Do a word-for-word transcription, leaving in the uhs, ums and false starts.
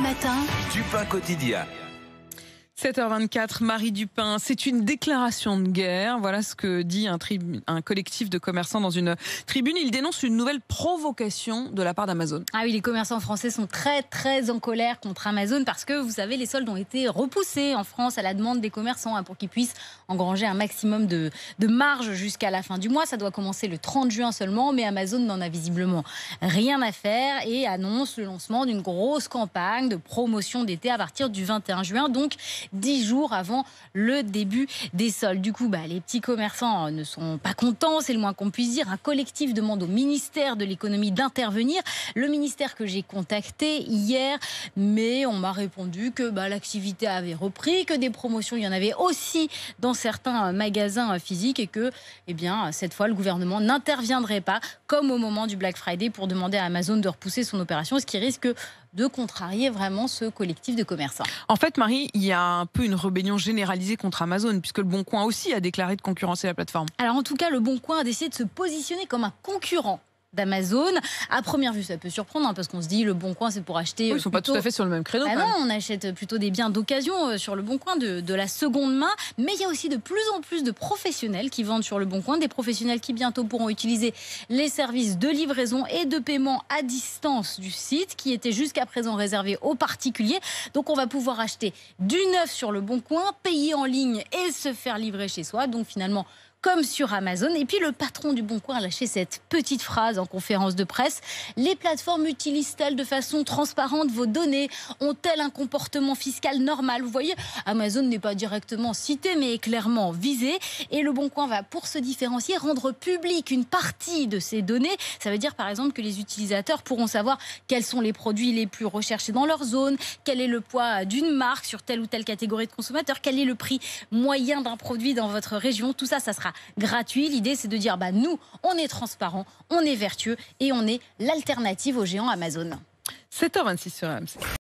matin, Dupin quotidien. sept heures vingt-quatre, Marie Dupin, c'est une déclaration de guerre. Voilà ce que dit un, un collectif de commerçants dans une tribune. Il dénonce une nouvelle provocation de la part d'Amazon. Ah oui, les commerçants français sont très très en colère contre Amazon parce que vous savez, les soldes ont été repoussés en France à la demande des commerçants hein, pour qu'ils puissent engranger un maximum de, de marge jusqu'à la fin du mois. Ça doit commencer le trente juin seulement, mais Amazon n'en a visiblement rien à faire et annonce le lancement d'une grosse campagne de promotion d'été à partir du vingt et un juin. Donc, dix jours avant le début des soldes. Du coup, bah, les petits commerçants ne sont pas contents, c'est le moins qu'on puisse dire. Un collectif demande au ministère de l'économie d'intervenir. Le ministère que j'ai contacté hier, mais on m'a répondu que bah, l'activité avait repris, que des promotions, il y en avait aussi dans certains magasins physiques et que, eh bien, cette fois, le gouvernement n'interviendrait pas, comme au moment du Black Friday, pour demander à Amazon de repousser son opération, ce qui risque de contrarier vraiment ce collectif de commerçants. En fait, Marie, il y a un peu une rébellion généralisée contre Amazon, puisque le Bon Coin aussi a déclaré de concurrencer la plateforme. Alors en tout cas, le Bon Coin a décidé de se positionner comme un concurrent d'Amazon. À première vue, ça peut surprendre hein, parce qu'on se dit le Bon Coin, c'est pour acheter. Oui, ils ne sont sont pas tout à fait sur le même créneau. Ah non, on achète plutôt des biens d'occasion euh, sur le Bon Coin, de, de la seconde main. Mais il y a aussi de plus en plus de professionnels qui vendent sur le Bon Coin, des professionnels qui bientôt pourront utiliser les services de livraison et de paiement à distance du site, qui étaient jusqu'à présent réservés aux particuliers. Donc on va pouvoir acheter du neuf sur le Bon Coin, payer en ligne et se faire livrer chez soi. Donc finalement, comme sur Amazon. Et puis le patron du Bon Coin a lâché cette petite phrase en conférence de presse. Les plateformes utilisent-elles de façon transparente vos données? Ont-elles un comportement fiscal normal? Vous voyez, Amazon n'est pas directement cité, mais est clairement visé. Et le Bon Coin va, pour se différencier, rendre public une partie de ces données. Ça veut dire, par exemple, que les utilisateurs pourront savoir quels sont les produits les plus recherchés dans leur zone, quel est le poids d'une marque sur telle ou telle catégorie de consommateurs, quel est le prix moyen d'un produit dans votre région. Tout ça, ça sera gratuit. L'idée, c'est de dire, bah, nous, on est transparent, on est vertueux et on est l'alternative aux géants Amazon. sept heures vingt-six sur R M C.